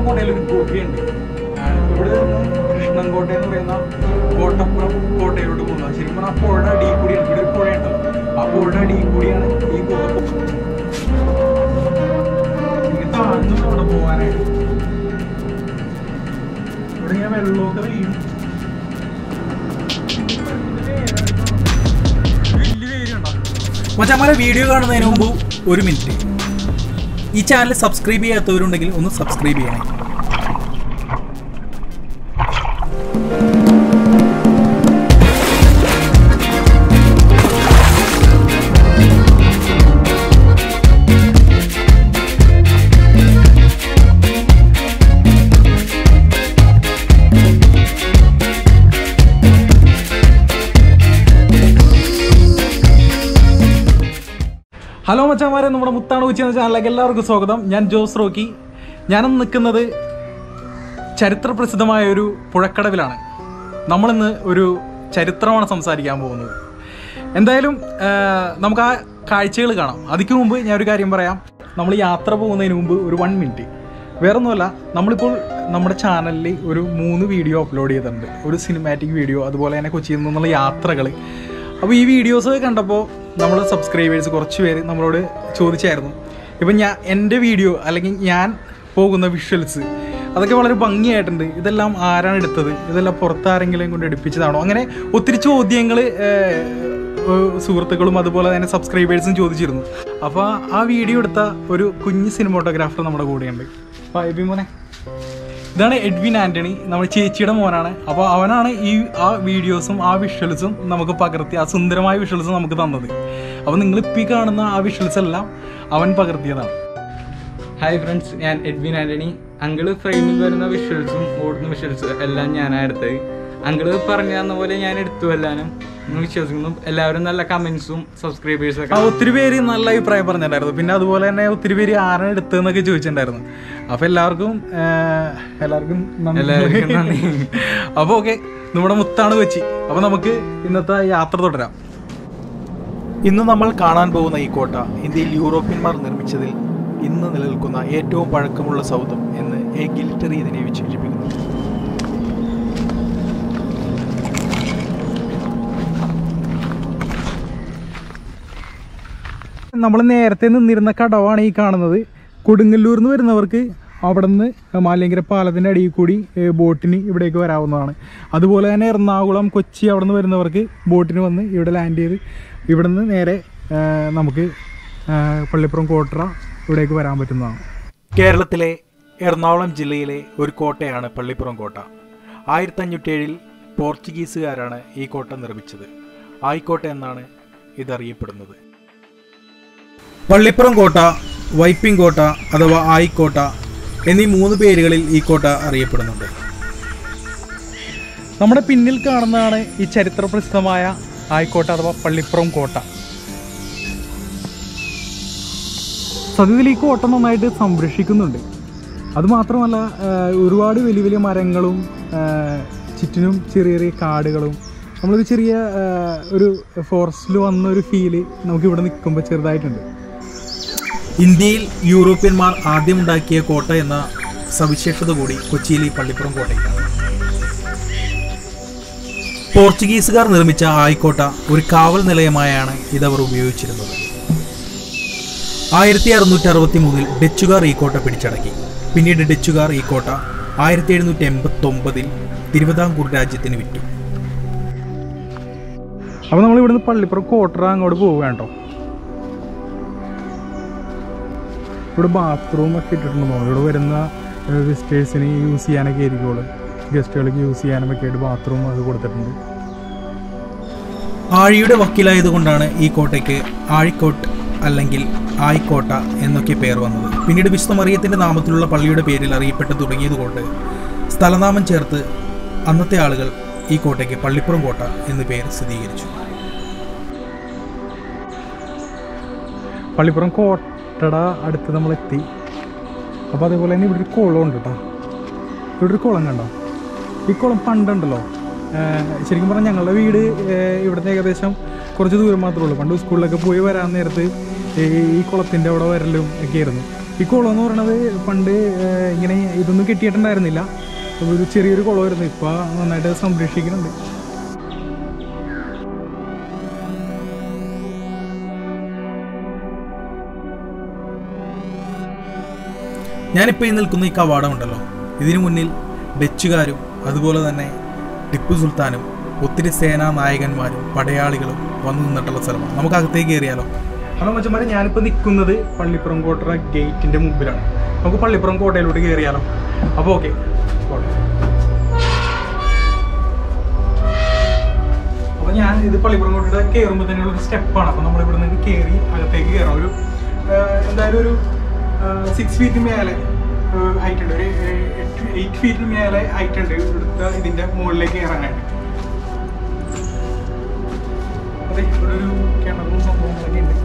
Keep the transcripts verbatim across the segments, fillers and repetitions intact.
കോട്ടയിൽ ഒരു ഗുഹയുണ്ട്. ഇവിടെ കൃഷ്ണൻ കോട്ട എന്ന് പറയുന്ന കോട്ടപ്പുറം കോട്ടയിലോട്ട് പോകുന്നത്. ശരിക്കും പറഞ്ഞാൽ ആ പുഴയുടെ അടിയിൽ കൂടിയാണ്. ഇവിടെ ഒരു പുഴയുണ്ടല്ലോ, ആ പുഴയുടെ അടിയിൽ കൂടിയാണ് ഈ ഗുഹ. എനിക്ക് താഴ്ന്നു അവിടെ പോകാനായിട്ട്. ഇവിടെ ഇങ്ങനെ വെള്ളമൊക്കെ വീഴും. മച്ചാമാരെ, വീഡിയോ കാണുന്നതിന് മുമ്പ് ഒരു മിനിറ്റ്, ഈ ചാനൽ സബ്സ്ക്രൈബ് ചെയ്യാത്തവരുണ്ടെങ്കിൽ ഒന്ന് സബ്സ്ക്രൈബ് ചെയ്യണേ. ഹലോ മച്ചാമാരെ, നമ്മുടെ മുത്താണ് കൊച്ചി എന്ന ചാനലിലേക്ക് എല്ലാവർക്കും സ്വാഗതം. ഞാൻ ജോസ് റോക്കി. ഞാനിന്ന് നിൽക്കുന്നത് ചരിത്ര പ്രസിദ്ധമായ ഒരു പുഴക്കടവിലാണ്. നമ്മളിന്ന് ഒരു ചരിത്രമാണ് സംസാരിക്കാൻ പോകുന്നത്. എന്തായാലും നമുക്ക് ആ കാഴ്ചകൾ കാണാം. അതിക്ക് മുമ്പ് ഞാനൊരു കാര്യം പറയാം. നമ്മൾ യാത്ര പോകുന്നതിന് മുമ്പ് ഒരു വൺ മിനിറ്റ്, വേറൊന്നുമല്ല, നമ്മളിപ്പോൾ നമ്മുടെ ചാനലിൽ ഒരു മൂന്ന് വീഡിയോ അപ്ലോഡ് ചെയ്തിട്ടുണ്ട്. ഒരു സിനിമാറ്റിക് വീഡിയോ, അതുപോലെ തന്നെ കൊച്ചിയിൽ നിന്നുള്ള യാത്രകൾ. അപ്പോൾ ഈ വീഡിയോസ് കണ്ടപ്പോൾ നമ്മൾ സബ്സ്ക്രൈബേഴ്സ് കുറച്ച് പേര് നമ്മളോട് ചോദിച്ചായിരുന്നു, ഇപ്പം ഞാൻ എൻ്റെ വീഡിയോ അല്ലെങ്കിൽ ഞാൻ പോകുന്ന വിഷ്വൽസ് അതൊക്കെ വളരെ ഭംഗിയായിട്ടുണ്ട്, ഇതെല്ലാം ആരാണ് എടുത്തത്, ഇതെല്ലാം പുറത്താരെങ്കിലും കൊണ്ട് എടുപ്പിച്ചതാണോ? അങ്ങനെ ഒത്തിരി ചോദ്യങ്ങൾ സുഹൃത്തുക്കളും അതുപോലെ തന്നെ സബ്സ്ക്രൈബേഴ്സും ചോദിച്ചിരുന്നു. അപ്പോൾ ആ വീഡിയോ എടുത്ത ഒരു കുഞ്ഞ് സിനിമോട്ടോഗ്രാഫർ നമ്മുടെ കൂടെയുണ്ട്. അപ്പോൾ എബി മോനെ, ഇതാണ് എഡ്വിൻ ആൻ്റണി, നമ്മുടെ ചേച്ചിയുടെ മോനാണ്. അപ്പോൾ അവനാണ് ഈ ആ വീഡിയോസും ആ വിഷ്വൽസും നമുക്ക് പകർത്തി, ആ സുന്ദരമായ വിഷ്വൽസും നമുക്ക് തന്നത്. അപ്പോൾ നിങ്ങളിപ്പോൾ ഈ കാണുന്ന ആ വിഷ്വൽസ് എല്ലാം അവൻ പകർത്തിയതാണ്. ഹായ് ഫ്രണ്ട്സ്, ഞാൻ എഡ്വിൻ ആൻ്റണി. അങ്കിള് ഫ്രെയിമിൽ വരുന്ന വിഷ്വൽസും ഓടുന്ന വിഷ്വൽസും എല്ലാം ഞാനാണ് എടുത്തത്. അങ്കിള് പറഞ്ഞു തന്ന പോലെ ഞാൻ എടുത്തു എല്ലാനും വിശ്വസിക്കുന്നു. എല്ലാവരും നല്ല കമൻസും സബ്സ്ക്രൈബേഴ്സൊക്കെ. ഒത്തിരി പേര് നല്ല അഭിപ്രായം പറഞ്ഞിട്ടുണ്ടായിരുന്നു. പിന്നെ അതുപോലെ തന്നെ ഒത്തിരി പേര് ആരാണ് എടുത്തതെന്നൊക്കെ ചോദിച്ചിട്ടുണ്ടായിരുന്നു. അപ്പോൾ എല്ലാവർക്കും എല്ലാവർക്കും എല്ലാവർക്കും നന്ദി. അപ്പോൾ ഓക്കെ, നമ്മുടെ മുത്താണ് കൊച്ചി. അപ്പോൾ നമുക്ക് ഇന്നത്തെ യാത്ര തുടരാം. ഇന്ന് നമ്മൾ കാണാൻ പോകുന്ന ഈ കോട്ട ഇന്ത്യയിൽ യൂറോപ്യന്മാർ നിർമ്മിച്ചതിൽ ഇന്ന് നിലനിൽക്കുന്ന ഏറ്റവും പഴക്കമുള്ള സൗധം എന്ന് എ ഗിൽറ്ററി ഇതിനെ വിശേഷിപ്പിക്കുന്നു. നമ്മൾ നേരത്തെ നിന്നിരുന്ന കടവാണ് ഈ കാണുന്നത്. കൊടുങ്ങല്ലൂർ നിന്ന് വരുന്നവർക്ക് അവിടെ നിന്ന് മാലിയങ്കര പാലത്തിൻ്റെ അടിയിൽ കൂടി ബോട്ടിന് ഇവിടേക്ക് വരാവുന്നതാണ്. അതുപോലെ തന്നെ എറണാകുളം, കൊച്ചി അവിടെ നിന്ന് വരുന്നവർക്ക് ബോട്ടിന് വന്ന് ഇവിടെ ലാൻഡ് ചെയ്ത് ഇവിടെ നിന്ന് നേരെ നമുക്ക് പള്ളിപ്പുറം കോട്ടറ ഇവിടേക്ക് വരാൻ പറ്റുന്നതാണ്. കേരളത്തിലെ എറണാകുളം ജില്ലയിലെ ഒരു കോട്ടയാണ് പള്ളിപ്പുറം കോട്ട. ആയിരത്തി അഞ്ഞൂറ്റി ഏഴിൽ പോർച്ചുഗീസുകാരാണ് ഈ കോട്ട നിർമ്മിച്ചത്. ആയിക്കോട്ട എന്നാണ് ഇതറിയപ്പെടുന്നത്. പള്ളിപ്പുറം കോട്ട, വൈപ്പിൻ കോട്ട അഥവാ ആയിക്കോട്ട എന്നീ മൂന്ന് പേരുകളിൽ ഈ കോട്ട അറിയപ്പെടുന്നുണ്ട്. നമ്മുടെ പിന്നിൽ കാണുന്നതാണ് ഈ ചരിത്ര പ്രസിദ്ധമായ ആയിക്കോട്ട അഥവാ പള്ളിപ്പുറം കോട്ട. സത്യത്തിൽ ഈ കോട്ട നന്നായിട്ട് സംരക്ഷിക്കുന്നുണ്ട്. അതുമാത്രമല്ല, ഒരുപാട് വലിയ വലിയ മരങ്ങളും ചുറ്റിനും ചെറിയ ചെറിയ കാടുകളും, നമ്മളൊരു ചെറിയ ഒരു ഫോറസ്റ്റിൽ വന്നൊരു ഫീല് നമുക്ക് ഇവിടെ നിൽക്കുമ്പോൾ ചെറുതായിട്ടുണ്ട്. ഇന്ത്യയിൽ യൂറോപ്യന്മാർ ആദ്യമുണ്ടാക്കിയ കോട്ട എന്ന സവിശേഷത കൂടി കൊച്ചിയിൽ ഈ പള്ളിപ്പുറം കോട്ടയ്ക്കാണ്. പോർച്ചുഗീസുകാർ നിർമ്മിച്ച ആയിക്കോട്ട ഒരു കാവൽ നിലയമായാണ് ഇതവർ ഉപയോഗിച്ചിരുന്നത്. ആയിരത്തി അറുന്നൂറ്റി അറുപത്തി മൂന്നിൽ ഡച്ചുകാർ ഈ കോട്ട പിടിച്ചടക്കി. പിന്നീട് ഡച്ചുകാർ ഈ കോട്ട ആയിരത്തി എഴുന്നൂറ്റി എൺപത്തി ഒമ്പതിൽ തിരുവിതാംകൂർ രാജ്യത്തിന് വിറ്റു. അപ്പോൾ നമ്മൾ ഇവിടുന്ന് പള്ളിപ്പുറം കോട്ടറ അങ്ങോട്ട് പോവുകയാണ് കേട്ടോ. ഇവിടെ ബാത്റൂം ഒക്കെ ഇട്ടിട്ടുണ്ടെന്നോ. ഇവിടെ വരുന്ന വിസിറ്റേഴ്സിന് യൂസ് ചെയ്യാനൊക്കെ ആയിരിക്കുള്ളൂ, ഗസ്റ്റുകൾക്ക് യൂസ് ചെയ്യാനൊക്കെ ആയിട്ട് ബാത്റൂം അത് കൊടുത്തിട്ടുണ്ട്. ആഴിയുടെ വക്കീലായതുകൊണ്ടാണ് ഈ കോട്ടയ്ക്ക് ആഴിക്കോട്ട് അല്ലെങ്കിൽ ആയിക്കോട്ട എന്നൊക്കെ പേർ വന്നത്. പിന്നീട് വിശുദ്ധ മറിയത്തിൻ്റെ നാമത്തിലുള്ള പള്ളിയുടെ പേരിൽ അറിയപ്പെട്ട് തുടങ്ങിയതുകൊണ്ട് സ്ഥലനാമം ചേർത്ത് അന്നത്തെ ആളുകൾ ഈ കോട്ടയ്ക്ക് പള്ളിപ്പുറം കോട്ട എന്ന് പേര് സ്ഥിരീകരിച്ചു. പള്ളിപ്പുറം കോട്ടയുടെ അടുത്ത് നമ്മളെത്തി. അപ്പോൾ അതേപോലെ തന്നെ ഇവിടെ ഒരു കുളം ഉണ്ട് കേട്ടോ. ഇവിടെ ഒരു കുളം കണ്ടോ? ഈ കുളം പണ്ടുണ്ടല്ലോ, ശരിക്കും പറഞ്ഞാൽ ഞങ്ങളുടെ വീട് ഇവിടുന്ന് ഏകദേശം കുറച്ച് ദൂരം മാത്രമേ ഉള്ളൂ. പണ്ട് സ്കൂളിലൊക്കെ പോയി വരാൻ നേരത്ത് ഈ കുളത്തിൻ്റെ അവിടെ വരലും ഒക്കെ ആയിരുന്നു. ഈ കുളം എന്ന് പറയുന്നത് പണ്ട് ഇങ്ങനെ ഇതൊന്നും കെട്ടിയിട്ടുണ്ടായിരുന്നില്ല. ഒരു ചെറിയൊരു കുളമായിരുന്നു. ഇപ്പോൾ നന്നായിട്ട് സംരക്ഷിക്കുന്നുണ്ട്. ഞാനിപ്പോൾ ഈ നിൽക്കുന്ന ഈ കവാടം ഉണ്ടല്ലോ, ഇതിനു മുന്നിൽ ഡച്ചുകാരും അതുപോലെ തന്നെ ടിപ്പു സുൽത്താനും ഒത്തിരി സേനാ നായകന്മാരും പടയാളികളും വന്നു നിന്നിട്ടുള്ള സ്ഥലമാണ്. നമുക്ക് അകത്തേക്ക് കയറിയാലോ? ഹലോ മച്ചന്മാരെ, ഞാനിപ്പോൾ നിൽക്കുന്നത് പള്ളിപ്പുറം കോട്ട ഗേറ്റിൻ്റെ മുമ്പിലാണ്. നമുക്ക് പള്ളിപ്പുറം കോട്ടയിലോട്ട് കയറിയാലോ? അപ്പോൾ ഓക്കെ. അപ്പോൾ ഞാൻ ഇത് പള്ളിപ്പുറം കോട്ടയുടെ കയറുമ്പോൾ തന്നെയുള്ള ഒരു സ്റ്റെപ്പാണ്. അപ്പോൾ നമ്മളിവിടെ നിന്ന് കയറി അകത്തേക്ക് കയറാം. ഒരു എന്തായാലും ഒരു സിക്സ് ഫീറ്റ് മേലെ ഹൈറ്റ് ഉണ്ട്. ഒരു എയ്റ്റ് ഫീറ്റ് മേലെ ഹൈറ്റ് ഉണ്ട് ഇവിടുത്തെ ഇതിൻ്റെ മുകളിലേക്ക് കയറാനായിട്ട്. അതെ, ഇവിടെ ഒരു കിണറും സംഭവങ്ങളൊക്കെ ഉണ്ട്.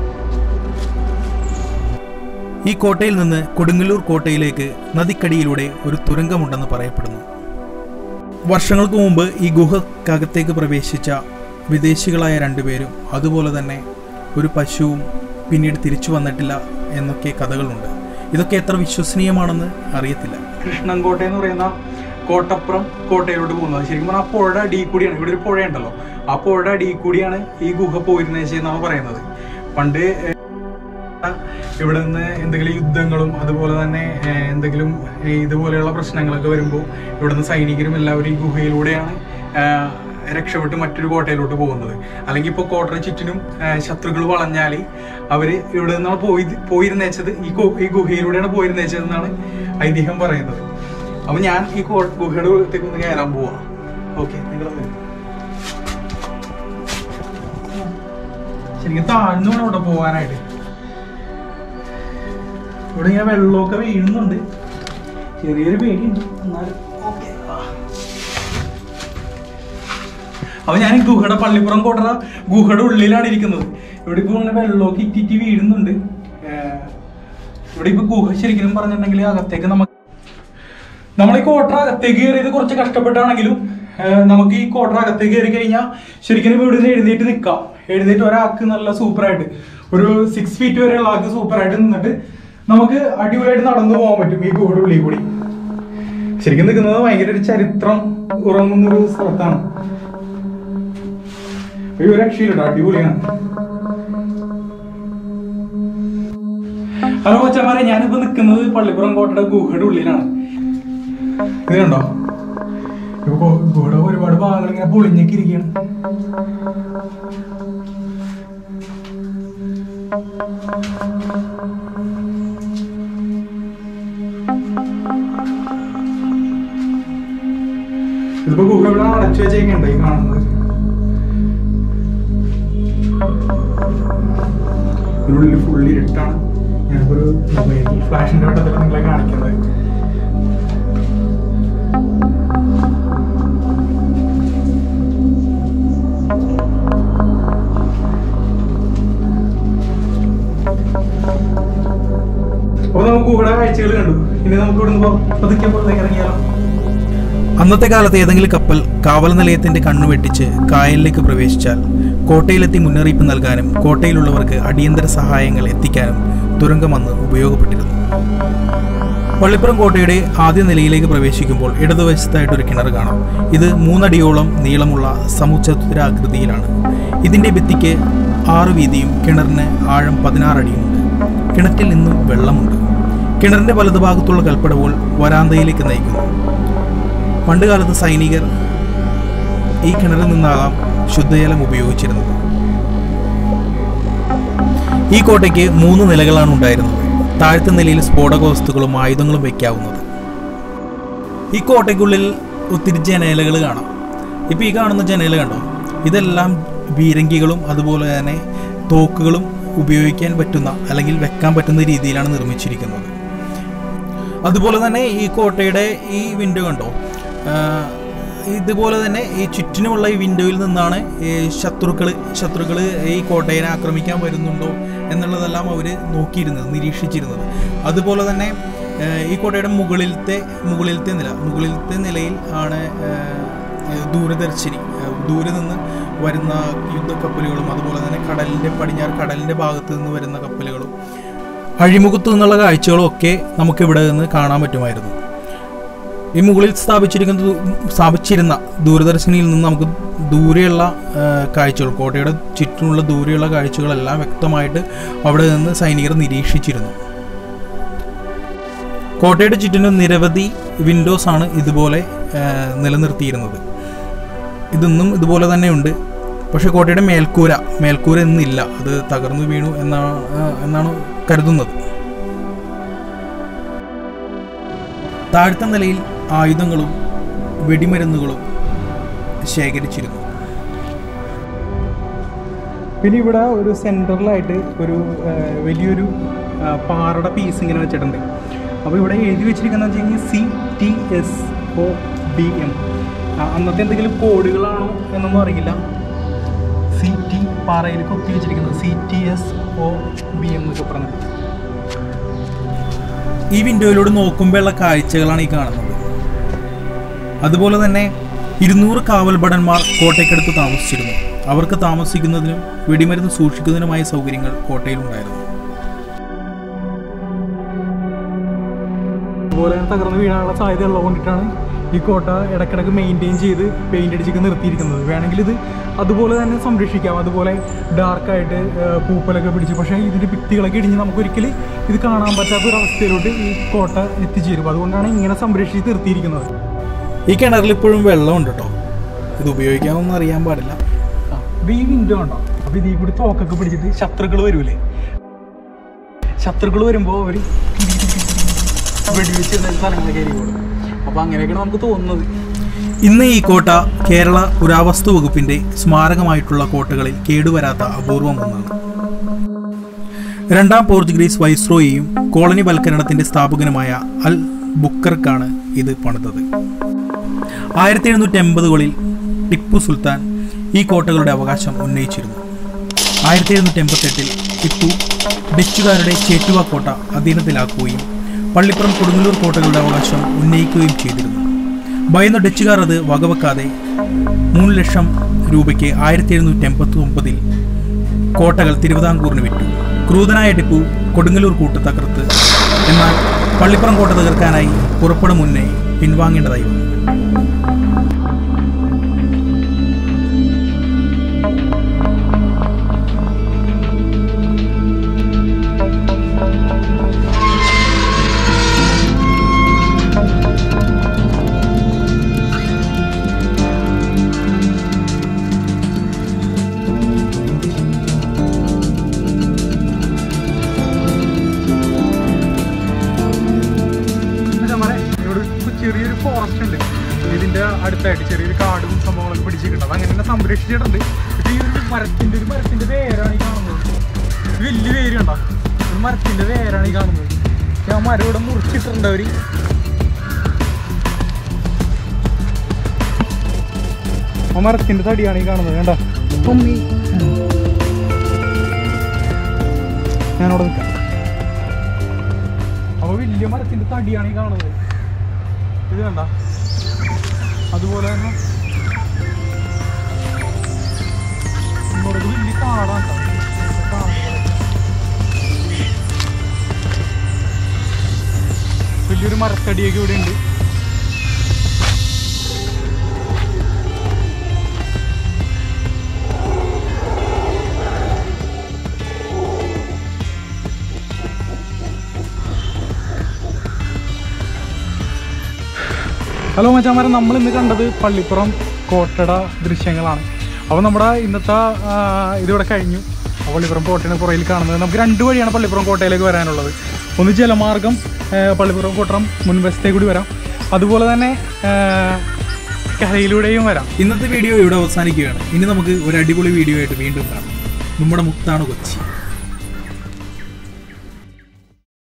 ഈ കോട്ടയിൽ നിന്ന് കൊടുങ്ങല്ലൂർ കോട്ടയിലേക്ക് നദിക്കടിയിലൂടെ ഒരു തുരങ്കമുണ്ടെന്ന് പറയപ്പെടുന്നു. വർഷങ്ങൾക്ക് മുമ്പ് ഈ ഗുഹക്കകത്തേക്ക് പ്രവേശിച്ച വിദേശികളായ രണ്ടുപേരും അതുപോലെ തന്നെ ഒരു പശുവും പിന്നീട് തിരിച്ചു വന്നിട്ടില്ല എന്നൊക്കെ കഥകളുണ്ട്. ഇതൊക്കെ എത്ര വിശ്വസനീയമാണെന്ന് അറിയത്തില്ല. കൃഷ്ണൻകോട്ട എന്ന് പറയുന്ന കോട്ടപ്പുറം കോട്ടയിലോട്ട് പോകുന്നത് ശരിക്കും പറഞ്ഞാൽ ആ പുഴയുടെ അടിയിൽ കൂടിയാണ്. ഇവിടെ ഒരു പുഴയുണ്ടല്ലോ, ആ പുഴയുടെ അടിയിൽ കൂടിയാണ് ഈ ഗുഹ പോയിരുന്നത് എന്നാണ് പറയുന്നത്. പണ്ട് ഇവിടെ നിന്ന് എന്തെങ്കിലും യുദ്ധങ്ങളും അതുപോലെ തന്നെ എന്തെങ്കിലും ഇതുപോലെയുള്ള പ്രശ്നങ്ങളൊക്കെ വരുമ്പോൾ ഇവിടുന്ന് സൈനികരും എല്ലാവരും ഈ ഗുഹയിലൂടെയാണ് രക്ഷപ്പെട്ട് മറ്റൊരു കോട്ടയിലോട്ട് പോകുന്നത്. അല്ലെങ്കിൽ ഇപ്പോൾ കോട്ടയുടെ ചുറ്റിനും ശത്രുക്കൾ വളഞ്ഞാൽ അവർ ഇവിടെ നിന്നാണ് പോയി പോയിരുന്നേച്ചത് ഈ ഈ ഗുഹയിലൂടെയാണ് പോയിരുന്നേച്ചതെന്നാണ് ഐതിഹ്യം പറയുന്നത്. അപ്പം ഞാൻ ഈ ഗുഹയുടെ ഉള്ളിലേക്ക് ഒന്ന് കയറാൻ പോവാ. ഓക്കെ, നിങ്ങൾ ശരിക്കും താഴ്ന്നു വേണം ഇവിടെ പോകാനായിട്ട്. ഇവിടെ ഇങ്ങനെ വെള്ളമൊക്കെ വീഴുന്നുണ്ട്, ചെറിയൊരു പേടിയുണ്ട് എന്നാലും ഓക്കെ. അപ്പൊ ഞാൻ ഈ ഗുഹയുടെ പള്ളിപ്പുറം കോട്ട ഗുഹയുടെ ഉള്ളിലാണ് ഇരിക്കുന്നത്. ഇവിടെ ഇപ്പൊ ഇങ്ങനെ വെള്ളമൊക്കെ ഇറ്റിറ്റി വീഴുന്നുണ്ട്. ഇവിടെ ഇപ്പൊ ഗുഹ ശരിക്കും പറഞ്ഞിട്ടുണ്ടെങ്കിൽ അകത്തേക്ക് നമുക്ക് നമ്മൾ ഈ കോട്ട അകത്തേക്ക് കയറിയത് കുറച്ച് കഷ്ടപ്പെട്ടാണെങ്കിലും നമുക്ക് ഈ കോട്ട അകത്തേക്ക് കയറി കഴിഞ്ഞാൽ ശരിക്കും ഇവിടെ നിന്ന് എഴുന്നേറ്റ് നിൽക്കാം. എഴുന്നേറ്റ് ഒരാൾക്ക് നല്ല സൂപ്പറായിട്ട് ഒരു സിക്സ് ഫീറ്റ് വരെയുള്ള ആൾക്ക് സൂപ്പറായിട്ട് നിന്നിട്ട് നമുക്ക് അടിപൊളിയായിട്ട് നടന്നു പോകാൻ പറ്റും ഈ ഗുഹയുടെ ഉള്ളിൽ കൂടി. ശരിക്കും നിൽക്കുന്നത് ഭയങ്കര ഒരു ചരിത്രം ഉറങ്ങുന്ന ഒരു സ്ഥലത്താണ്. ഒരു രക്ഷയില്ല, അടിപൊളിയാണ്. ഹലോ മച്ചന്മാരെ, ഞാനിപ്പോ നിൽക്കുന്നത് പള്ളിപ്പുറം കോട്ടയുടെ ഗുഹയുടെ ഉള്ളിലാണ്. ഇത് കണ്ടോ, ഇപ്പൊ ഗുഹയുടെ ഒരുപാട് ഭാഗങ്ങൾ ഇങ്ങനെ പൊളിഞ്ഞൊക്കെ ഇരിക്കുകയാണ്. ഇതിപ്പോ ഗുഹ ഇവിടെ അടച്ചു വെച്ചേക്കുണ്ടോ ഈ കാണുന്നത്. ഇതിനുള്ളിൽ ഫുള്ളി ഇരുട്ടാണ്. ഞാനിപ്പോ ഒരു മൊബൈൽ ഫ്ലാഷിന്റെ വട്ടത്തിൽ നിങ്ങളെ കാണിക്കുന്നത്. അപ്പൊ നമുക്ക് ഇവിടെ കാഴ്ചകൾ കണ്ടു. ഇനി നമുക്ക് ഇവിടെ പതുക്കെ പുറത്തേക്ക് ഇറങ്ങിയാലോ? അന്നത്തെ കാലത്ത് ഏതെങ്കിലും കപ്പൽ കാവൽ നിലയത്തിന്റെ കണ്ണു വെട്ടിച്ച് കായലിലേക്ക് പ്രവേശിച്ചാൽ കോട്ടയിലെത്തി മുന്നറിയിപ്പ് നൽകാനും കോട്ടയിലുള്ളവർക്ക് അടിയന്തര സഹായങ്ങൾ എത്തിക്കാനും തുരങ്കം അന്ന് ഉപയോഗപ്പെട്ടിരുന്നു. പള്ളിപ്പുറം കോട്ടയുടെ ആദ്യ നിലയിലേക്ക് പ്രവേശിക്കുമ്പോൾ ഇടതുവശത്തായിട്ടൊരു കിണർ കാണാം. ഇത് മൂന്നടിയോളം നീളമുള്ള സമുച്ചതുരാകൃതിയിലാണ്. ഇതിന്റെ ഭിത്തിക്ക് ആറ് വീതിയും കിണറിന് ആഴം പതിനാറ് അടിയുമുണ്ട്. കിണറ്റിൽ നിന്നും വെള്ളമുണ്ട്. കിണറിന്റെ വലതുഭാഗത്തുള്ള കൽപ്പടവുകൾ വരാന്തയിലേക്ക് നയിക്കുന്നു. പണ്ടുകാലത്ത് സൈനികർ ഈ കിണറിൽ നിന്നാകാം ശുദ്ധജലം ഉപയോഗിച്ചിരുന്നത്. ഈ കോട്ടയ്ക്ക് മൂന്ന് നിലകളാണ് ഉണ്ടായിരുന്നത്. താഴത്തെ നിലയിൽ സ്ഫോടക വസ്തുക്കളും ആയുധങ്ങളും വയ്ക്കാവുന്നത്. ഈ കോട്ടയ്ക്കുള്ളിൽ ഒത്തിരി ജനലുകൾ കാണാം. ഇപ്പം ഈ കാണുന്ന ജനൽ കണ്ടോ, ഇതെല്ലാം ബീരങ്കികളും അതുപോലെ തന്നെ തോക്കുകളും ഉപയോഗിക്കാൻ പറ്റുന്ന അല്ലെങ്കിൽ വെക്കാൻ പറ്റുന്ന രീതിയിലാണ് നിർമ്മിച്ചിരിക്കുന്നത്. അതുപോലെ തന്നെ ഈ കോട്ടയുടെ ഈ വിൻഡോ കണ്ടോ, ഇതുപോലെ തന്നെ ഈ ചുറ്റിനുമുള്ള ഈ വിൻഡോയിൽ നിന്നാണ് ശത്രുക്കൾ ശത്രുക്കൾ ഈ കോട്ടയെ ആക്രമിക്കാൻ വരുന്നുണ്ടോ എന്നുള്ളതെല്ലാം അവർ നോക്കിയിരുന്നത്, നിരീക്ഷിച്ചിരുന്നത്. അതുപോലെ തന്നെ ഈ കോട്ടയുടെ മുകളിലത്തെ മുകളിലത്തെ നില മുകളിലത്തെ നിലയിൽ ആണ് ദൂരദർശിനി, ദൂരെ നിന്ന് വരുന്ന യുദ്ധക്കപ്പലുകളും അതുപോലെ തന്നെ കടലിൻ്റെ പടിഞ്ഞാറ് കടലിൻ്റെ ഭാഗത്ത് നിന്ന് വരുന്ന കപ്പലുകളും അഴിമുഖത്തു നിന്നുള്ള കാഴ്ചകളൊക്കെ നമുക്കിവിടെ നിന്ന് കാണാൻ പറ്റുമായിരുന്നു. ഈ മുകളിൽ സ്ഥാപിച്ചിരിക്കുന്ന സ്ഥാപിച്ചിരുന്ന ദൂരദർശനിയിൽ നിന്ന് നമുക്ക് ദൂരെയുള്ള കാഴ്ചകൾ, കോട്ടയുടെ ചുറ്റുമുള്ള ദൂരെയുള്ള കാഴ്ചകളെല്ലാം വ്യക്തമായിട്ട് അവിടെ നിന്ന് സൈനികർ നിരീക്ഷിച്ചിരുന്നു. കോട്ടയുടെ ചുറ്റിനും നിരവധി വിൻഡോസ് ആണ് ഇതുപോലെ നിലനിർത്തിയിരുന്നത്. ഇതൊന്നും ഇതുപോലെ തന്നെയുണ്ട്. പക്ഷേ കോട്ടയുടെ മേൽക്കൂര മേൽക്കൂര ഇന്നില്ല, അത് തകർന്നു വീണു എന്നാണ് എന്നാണ് കരുതുന്നത്. താഴ്ത്ത നിലയിൽ ആയുധങ്ങളും വെടിമരുന്നുകളും ശേഖരിച്ചിരുന്നു. പിന്നെ ഇവിടെ ഒരു സെൻട്രലായിട്ട് ഒരു വലിയൊരു പാറയുടെ പീസ് ഇങ്ങനെ വെച്ചിട്ടുണ്ട്. അപ്പോൾ ഇവിടെ എഴുതി വെച്ചിരിക്കുന്നത് വെച്ച് കഴിഞ്ഞാൽ C T S O B M. അന്നത്തെ എന്തെങ്കിലും കോഡുകളാണോ എന്നൊന്നും അറിയില്ല. സി ടി പാറയിൽ കൊത്തി വെച്ചിരിക്കുന്നത് C T S O B M എന്നൊക്കെ പറഞ്ഞത്. ഈ വിൻഡോയിലൂടെ നോക്കുമ്പോഴുള്ള കാഴ്ചകളാണ് ഈ കാണുന്നത്. അതുപോലെ തന്നെ ഇരുന്നൂറ് കാവൽഭടന്മാർ കോട്ടയ്ക്കടുത്ത് താമസിച്ചിരുന്നു. അവർക്ക് താമസിക്കുന്നതിനും വെടിമരുന്ന് സൂക്ഷിക്കുന്നതിനുമായ സൗകര്യങ്ങൾ കോട്ടയിലുണ്ടായിരുന്നു. അതുപോലെ തകർന്ന് വീഴാനുള്ള സാധ്യത ഉള്ളതുകൊണ്ടിട്ടാണ് ഈ കോട്ട ഇടയ്ക്കിടയ്ക്ക് മെയിൻറ്റെയിൻ ചെയ്ത് പെയിൻ്റ് അടിച്ചൊക്കെ നിർത്തിയിരിക്കുന്നത്. വേണമെങ്കിൽ ഇത് അതുപോലെ തന്നെ സംരക്ഷിക്കാം, അതുപോലെ ഡാർക്കായിട്ട് പൂപ്പലൊക്കെ പിടിച്ച്. പക്ഷേ ഇതിൻ്റെ ഭിത്തികളൊക്കെ ഇടിഞ്ഞ് നമുക്കൊരിക്കലും ഇത് കാണാൻ പറ്റാത്തൊരവസ്ഥയിലോട്ട് ഈ കോട്ട എത്തിച്ചേരും. അതുകൊണ്ടാണ് ഇങ്ങനെ സംരക്ഷിച്ച് നിർത്തിയിരിക്കുന്നത്. ഈ കിണറിൽ ഇപ്പോഴും വെള്ളമുണ്ട് കേട്ടോ. ഇത് ഉപയോഗിക്കാമെന്ന് അറിയാൻ പാടില്ല. അപ്പോൾ ഈ വിൻഡോ ഉണ്ടോ, അപ്പോൾ ഇതിൽ കൂടി തോക്കൊക്കെ പിടിച്ചിട്ട് ശത്രുക്കൾ വരൂലേ, ശത്രുക്കൾ വരുമ്പോൾ അവർ വെടിവെച്ചിരുന്ന സ്ഥലങ്ങളൊക്കെ ആയിരിക്കും. അപ്പോൾ അങ്ങനെയൊക്കെയാണ് നമുക്ക് തോന്നുന്നത്. ഇന്ന് ഈ കോട്ട കേരള പുരാവസ്തു വകുപ്പിന്റെ സ്മാരകമായിട്ടുള്ള കോട്ടകളിൽ കേടുവരാത്ത അപൂർവം ഒന്നാണ്. രണ്ടാം പോർച്ചുഗീസ് വൈസ്രോയിയും കോളനി വൽക്കരണത്തിന്റെ സ്ഥാപകനുമായ അൽ ബുക്കർക്കാണ് ഇത് പണിതത്. ആയിരത്തി എഴുന്നൂറ്റി എൺപതുകളിൽ ടിപ്പു സുൽത്താൻ ഈ കോട്ടകളുടെ അവകാശം ഉന്നയിച്ചിരുന്നു. ആയിരത്തി എഴുന്നൂറ്റി എൺപത്തെട്ടിൽ ടിപ്പു ഡച്ചുകാരുടെ ചേറ്റുവ കോട്ട അധീനത്തിലാക്കുകയും പള്ളിപ്പുറം കൊടുങ്ങല്ലൂർ കോട്ടകളുടെ അവകാശം ഉന്നയിക്കുകയും ചെയ്തിരുന്നു. ഭയന്ന ഡച്ചുകാർ അത് വകവെക്കാതെ മൂന്ന് ലക്ഷം രൂപയ്ക്ക് ആയിരത്തി എഴുന്നൂറ്റി എൺപത്തി ഒമ്പതിൽ കോട്ടകൾ തിരുവിതാംകൂറിന് വിറ്റു. ക്രൂതനായ ടിപ്പു കൊടുങ്ങല്ലൂർ കൂട്ട് തകർത്ത്, എന്നാൽ പള്ളിപ്പുറം കോട്ട തകർക്കാനായി പുറപ്പെടും മുന്നേ പിൻവാങ്ങേണ്ടതായി വന്നു. ചെറിയൊരു ഫോറസ്റ്റ് ഉണ്ട് ഇതിൻ്റെ അടുത്തായിട്ട്, ചെറിയൊരു കാടും സംഭവങ്ങളൊക്കെ പിടിച്ചിട്ടുണ്ടാവും. അങ്ങനെ തന്നെ സംരക്ഷിച്ചിട്ടുണ്ട്. പക്ഷേ ഈ ഒരു മരത്തിൻ്റെ ഒരു മരത്തിൻ്റെ വേരാണ് ഈ കാണുന്നത്. വലിയ വേര് കണ്ടോ, ഒരു മരത്തിൻ്റെ വേരാണ് ഈ കാണുന്നത്. ആ മരം ഇവിടെ മുറിച്ചിട്ടുണ്ട് അവർ. ആ മരത്തിൻ്റെ തടിയാണ് ഈ കാണുന്നത്. വേണ്ട തൊമ്മി, ഞാനവിടെ നിൽക്കാം. അപ്പോൾ വലിയ മരത്തിൻ്റെ തടിയാണ് ഈ കാണുന്നത്. ഇത് കണ്ട, അതുപോലെ തന്നെ ഇങ്ങോട്ട് വലിയ കാടാണ്. വലിയൊരു മരത്തടിയൊക്കെ ഇവിടെ ഉണ്ട്. ഹലോ മച്ചാമാരെ, നമ്മൾ ഇന്ന് കണ്ടത് പള്ളിപ്പുറം കോട്ടയുടെ ദൃശ്യങ്ങളാണ്. അപ്പോൾ നമ്മുടെ ഇന്നത്തെ ഇതിവിടെ കഴിഞ്ഞു. പള്ളിപ്പുറം കോട്ടയുടെ പുറയിൽ കാണുന്നത് നമുക്ക് രണ്ട് വഴിയാണ് പള്ളിപ്പുറം കോട്ടയിലേക്ക് വരാനുള്ളത്. ഒന്ന് ജലമാർഗം പള്ളിപ്പുറം കോട്ടം മുൻവശത്തേ കൂടി വരാം, അതുപോലെ തന്നെ കരയിലൂടെയും വരാം. ഇന്നത്തെ വീഡിയോ ഇവിടെ അവസാനിക്കുകയാണ്. ഇനി നമുക്ക് ഒരു അടിപൊളി വീഡിയോ ആയിട്ട് വീണ്ടും കാണാം. നമ്മുടെ മുത്താണ് കൊച്ചി.